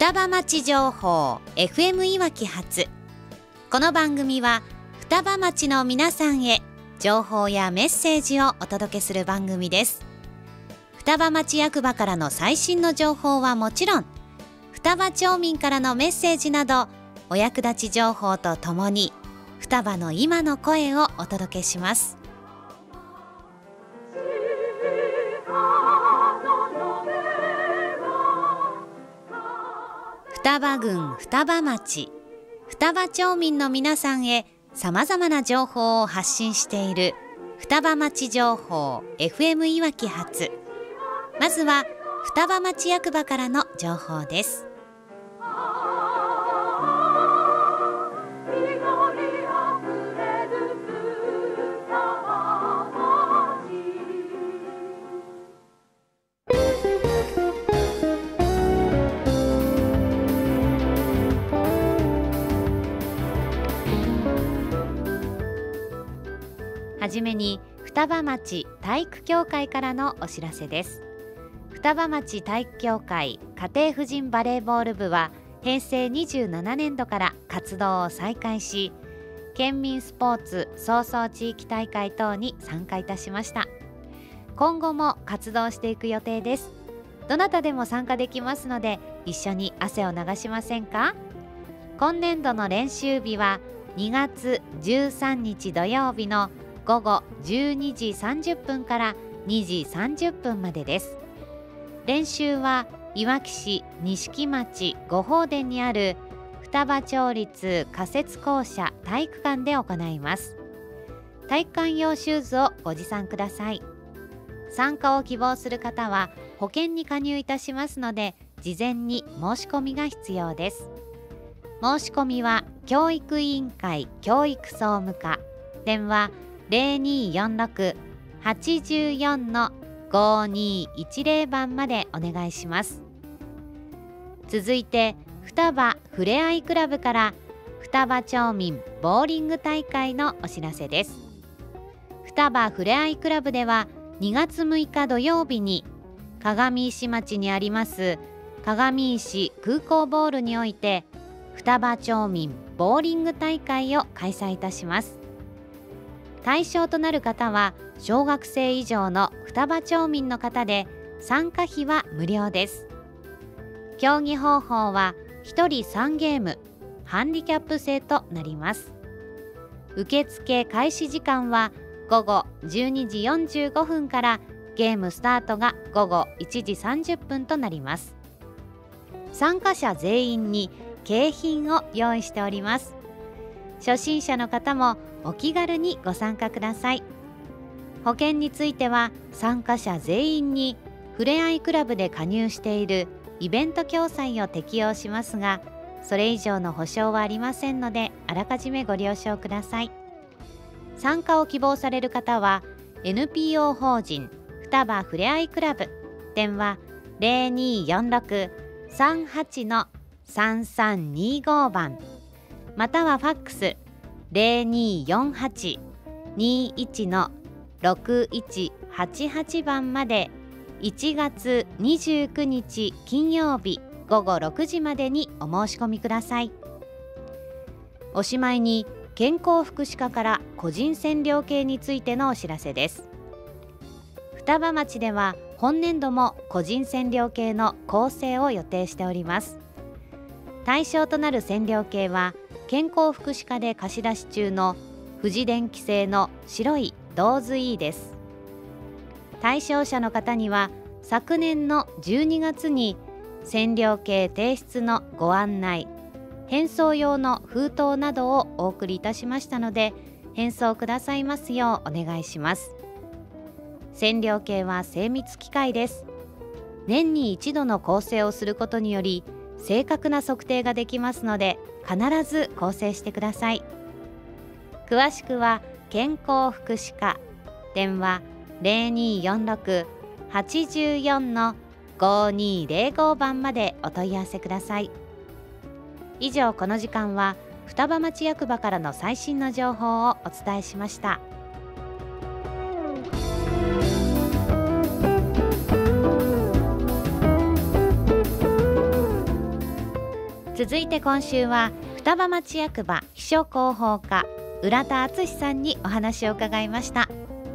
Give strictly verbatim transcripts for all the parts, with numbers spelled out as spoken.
双葉町情報 エフエム いわき発。この番組は双葉町の皆さんへ情報やメッセージをお届けする番組です。双葉町役場からの最新の情報はもちろん、双葉町民からのメッセージなどお役立ち情報とともに双葉の今の声をお届けします。双葉郡双葉町、双葉町民の皆さんへさまざまな情報を発信している双葉町情報 エフエム いわき発。まずは双葉町役場からの情報です。はじめに双葉町体育協会からのお知らせです。双葉町体育協会家庭婦人バレーボール部はへいせいにじゅうななねんどから活動を再開し、県民スポーツ早々地域大会等に参加いたしました。今後も活動していく予定です。どなたでも参加できますので、一緒に汗を流しませんか？今年度の練習日はにがつじゅうさんにち土曜日のごごじゅうにじさんじゅっぷんからにじさんじゅっぷんまでです。練習はいわき市錦町五宝殿にある双葉町立仮設校舎体育館で行います。体育館用シューズをご持参ください。参加を希望する方は保険に加入いたしますので、事前に申し込みが必要です。申し込みは教育委員会教育総務課、電話ゼロにーよんろく はちよん ごにーいちゼロ番までお願いします。続いて双葉ふれあいクラブから双葉町民ボーリング大会のお知らせです。双葉ふれあいクラブではにがつむいか土曜日に鏡石町にあります鏡石空港ボールにおいて双葉町民ボーリング大会を開催いたします。対象となる方は小学生以上の双葉町民の方で、参加費は無料です。競技方法はひとりさんゲーム、ハンディキャップ制となります。受付開始時間はごごじゅうにじよんじゅうごふんからゲームスタートがごごいちじさんじゅっぷんとなります。参加者全員に景品を用意しております。初心者の方もお気軽にご参加ください。保険については参加者全員にふれあいクラブで加入しているイベント共済を適用しますが、それ以上の保証はありませんので、あらかじめご了承ください。参加を希望される方は エヌピーオー 法人双葉ふれあいクラブ、電話ゼロにーよんろく さんはち さんさんにご番、またはファックスゼロにーよんはち にいち ろくいちはちはち番までいちがつにじゅうくにち金曜日ごごろくじまでにお申し込みください。おしまいに健康福祉課から個人線量計についてのお知らせです。双葉町では本年度も個人線量計の構成を予定しております。対象となる線量計は健康福祉課で貸し出し中の富士電機製の白いドーズ イー です。対象者の方には昨年のじゅうにがつに線量計提出のご案内、返送用の封筒などをお送りいたしましたので、返送くださいますようお願いします。線量計は精密機械です。年に一度の構成をすることにより正確な測定ができますので、必ず構成してください。詳しくは健康福祉課、電話ゼロにーよんろく はちよん ごにーゼロご番までお問い合わせください。以上、この時間は双葉町役場からの最新の情報をお伝えしました。 続いて今週は双葉町役場秘書広報課浦田敦さんにお話を伺いました。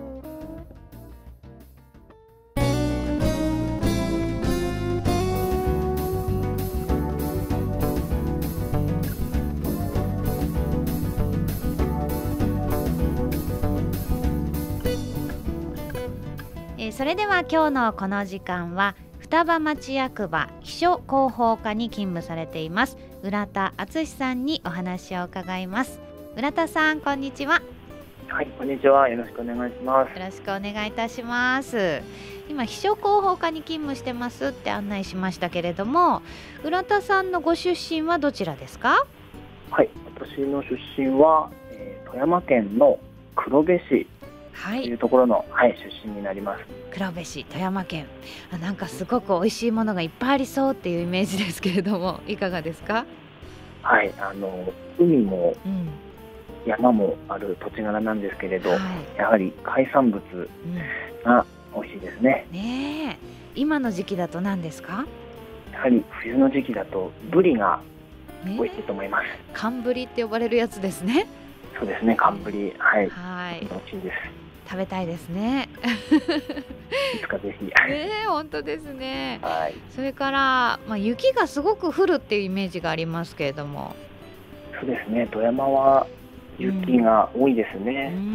えー、それでは今日のこの時間は双葉町役場秘書広報課に勤務されています浦田敦さんにお話を伺います。浦田さん、こんにちは。 はい、こんにちは。よろしくお願いします。 よろしくお願いいたします。今秘書広報課に勤務してますって案内しましたけれども、浦田さんのご出身はどちらですか？ はい、私の出身は、えー、富山県の黒部市というところの、はいはい、出身になります。 黒部市、富山県。あ、なんかすごく美味しいものがいっぱいありそうっていうイメージですけれども、いかがですか？ はい、あの海も、 うん、 山もある土地柄なんですけれど、 はい、 やはり海産物が美味しいですね。 うん、ねえ、今の時期だと何ですか？ やはり冬の時期だとブリが美味しいと思います。 寒ブリって呼ばれるやつですね。 そうですね、寒ブリ、はい、 はい、 美味しいです。 食べたいですね。 いつかぜひ。 ねえ、本当ですね。 はい。 それから、まあ、雪がすごく降るっていうイメージがありますけれども。 そうですね、富山は雪が多いですね。 うん、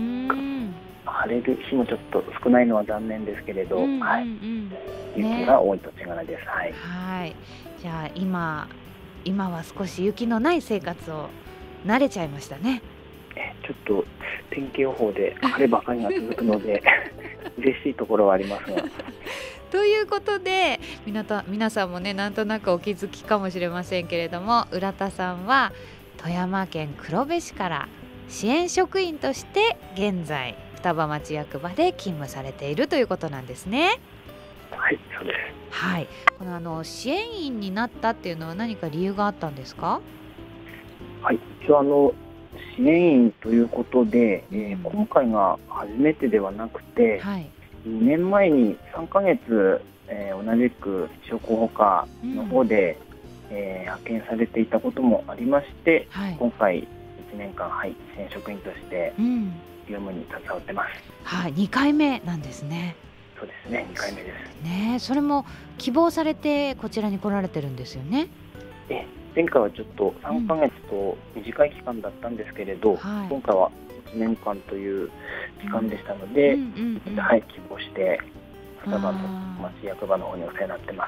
晴れる日もちょっと少ないのは残念ですけれど、うんうんうん、はい、雪が多い土地柄です。はい。 はい。じゃあ今今は少し雪のない生活を慣れちゃいましたね。 えちょっと天気予報で晴ればかりが続くので嬉しいところはありますが。 ということで皆と皆さんもね、なんとなくお気づきかもしれませんけれども、浦田さんは富山県黒部市から支援職員として現在双葉町役場で勤務されているということなんですね。 はい、そうです。 はい。このあの支援員になったっていうのは何か理由があったんですか？ はい、一応あの支援員ということで、うん、えー、今回が初めてではなくて、はい、にねんまえにさんかげつ、えー、同じく秘書広報課の方で、うん、えー、派遣されていたこともありまして、はい、今回いちねんかん、はい、支援職員として業務に携わってます。 うん、はい、にかいめなんですね。 そうですね、にかいめですね。それも希望されてこちらに来られてるんですよね。 え前回はちょっとさんかげつと短い期間だったんですけれど、うん、はい、今回はいちねんかんという期間でしたので、うんうんうんうん、はい、希望して双葉町役場の方にお世話になってます。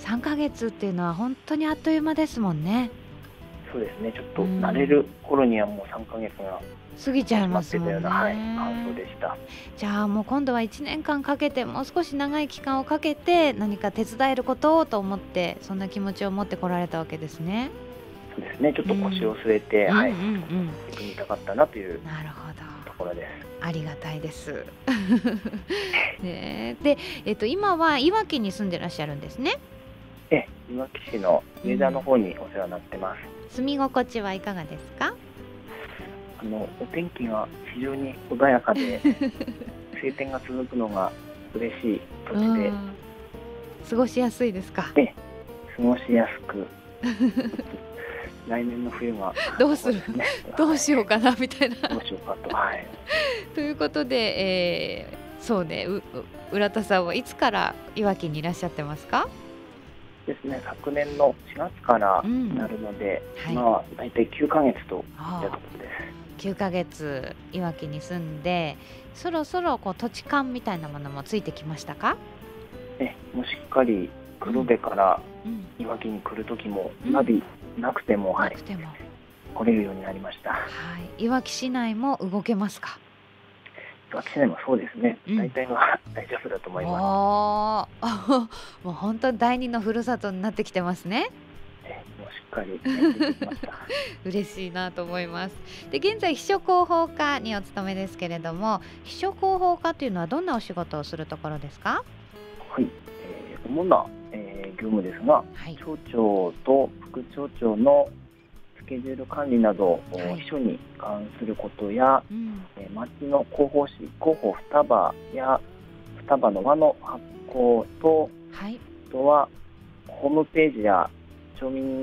さんかげつっていうのは本当にあっという間ですもんね。 そうですね、ちょっと慣れる頃にはもうさんかげつが過ぎちゃいますもんね。 はい、感想でした。 じゃあもう今度はいちねんかんかけて、もう少し長い期間をかけて何か手伝えることをと思って、そんな気持ちを持ってこられたわけですね。 そうですね、ちょっと腰を据えて、うん、はい、うんうんうん、行きたかったなというところです。 ありがたいです。ね、で、えっと、今はいわきに住んでらっしゃるんですね。 えいわき市の上田の方にお世話になってます。 うん、住み心地はいかがですか？ あのお天気が非常に穏やかで晴天が続くのが嬉しい土地で、 過ごしやすいですか？ で過ごしやすく来年の冬がどうする、ね、どうしようかなみたいなどうしようかと、はい、 ということで、えー、そうね、う浦田さんはいつからいわきにいらっしゃってますか？ ですね、昨年のしがつからになるので、うん、今はだいたいきゅうかげつといったところです。 きゅうかげついわきに住んで、そろそろこう土地勘みたいなものもついてきましたか？ えもうしっかり黒部からいわきに来る時も、うん、ナビなくても、はい、なくても来れるようになりました。はい、 いわき市内も動けますか？ いわき市内もそうですね、うん、大体は大丈夫だと思います。 もう本当に第二のふるさとになってきてますね。 もうしっかりやってきました。 嬉しいなと思います。で、現在秘書広報課にお勤めですけれども、秘書広報課というのはどんなお仕事をするところですか？ はい、えー、主な、えー、業務ですが、はい、町長と副町長のスケジュール管理など、はい、秘書に関することや、うん、えー、町の広報誌広報双葉や双葉の輪の発行と、はい、あとはホームページや町民に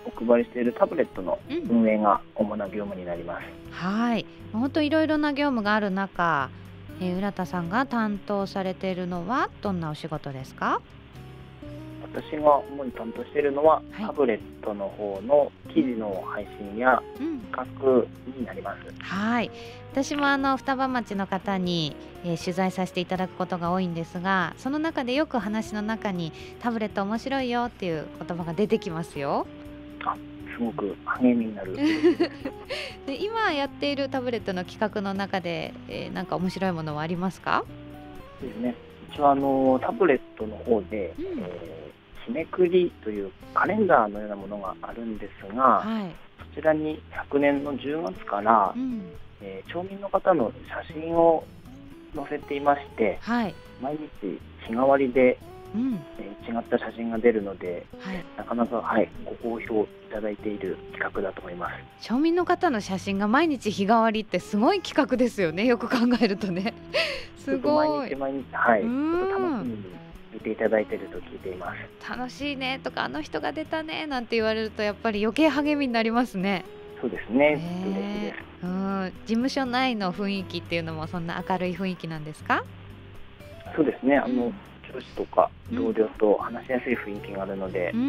お配りしているタブレットの運営が主な業務になります。 うん、はい、本当いろいろな業務がある中、えー、浦田さんが担当されているのはどんなお仕事ですか？ 私が主に担当しているのは、はい、タブレットの方の記事の配信や企画になります。 うん、はい、私もあの双葉町の方に、えー、取材させていただくことが多いんですが、その中でよく話の中にタブレット面白いよっていう言葉が出てきますよ。 あ、すごく励みになるで今やっているタブレットの企画の中で、えー、なんか面白いものはありますか？ そうですね、一応あのタブレットの方で、うん、えー日めくりというカレンダーのようなものがあるんですが、はい、そちらに昨年のじゅうがつから、うん、えー、町民の方の写真を載せていまして、はい、毎日日替わりで、うん、えー、違った写真が出るので、はい、なかなか、はい、ご好評いただいている企画だと思います。 町民の方の写真が毎日日替わりってすごい企画ですよね。よく考えるとねすごい毎日毎日、はい、ちょっと楽しみに見ていただいていると聞いています。 楽しいねとか、あの人が出たねなんて言われるとやっぱり余計励みになりますね。 そうですね、嬉しいです。 うん、事務所内の雰囲気っていうのもそんな明るい雰囲気なんですか？ そうですね、あの、うん、上司とか同僚と話しやすい雰囲気があるので、うん、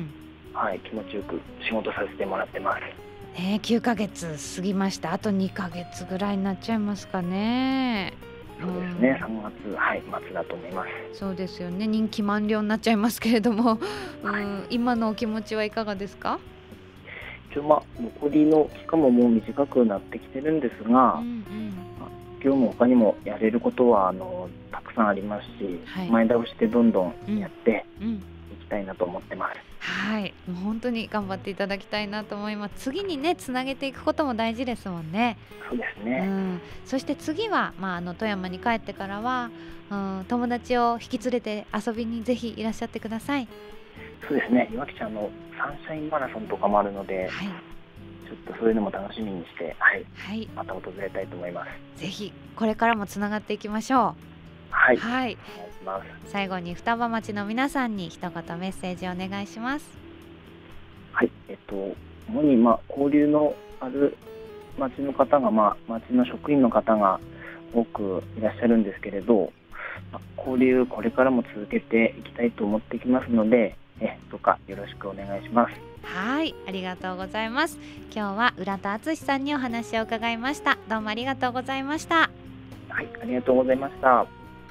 はい、気持ちよく仕事させてもらってます。 ね、きゅうかげつ過ぎました。あとにかげつぐらいになっちゃいますかね。 そうですね、さんがつ、はい、末だと思います。 そうですよね、任期満了になっちゃいますけれども、うん、はい、今のお気持ちはいかがですか？ 一応、まあ、残りの期間ももう短くなってきてるんですが、うんうん、まあ、業務他にもやれることはあのたくさんありますし、はい、前倒してどんどんやっていきたいなと思ってます。 うんうん、はい、もう本当に頑張っていただきたいなと思います。次にねつなげていくことも大事ですもんね。 そうですね、 うん、そして次は、まあ、あの富山に帰ってからは、うん、友達を引き連れて遊びにぜひいらっしゃってください。 そうですね、岩木ちゃんのサンシャインマラソンとかもあるので、はい、ちょっとそういうのも楽しみにして、はい、はい、また訪れたいと思います。 ぜひこれからもつながっていきましょう。 はい、 はい、お願いします。最後に双葉町の皆さんに一言メッセージをお願いします。 はい、えっと主に、まあ、交流のある町の方が、まあ、町の職員の方が多くいらっしゃるんですけれど、まあ、交流これからも続けていきたいと思ってきますので、えどうかよろしくお願いします。 はい、ありがとうございます。今日は浦田敦さんにお話を伺いました。どうもありがとうございました。 はい、ありがとうございました。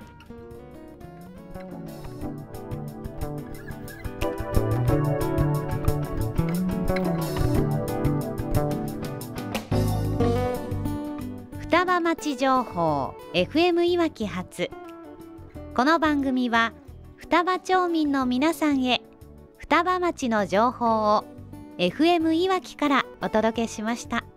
双葉町情報 エフエム いわき発。この番組は双葉町民の皆さんへ双葉町の情報を エフエム いわきからお届けしました。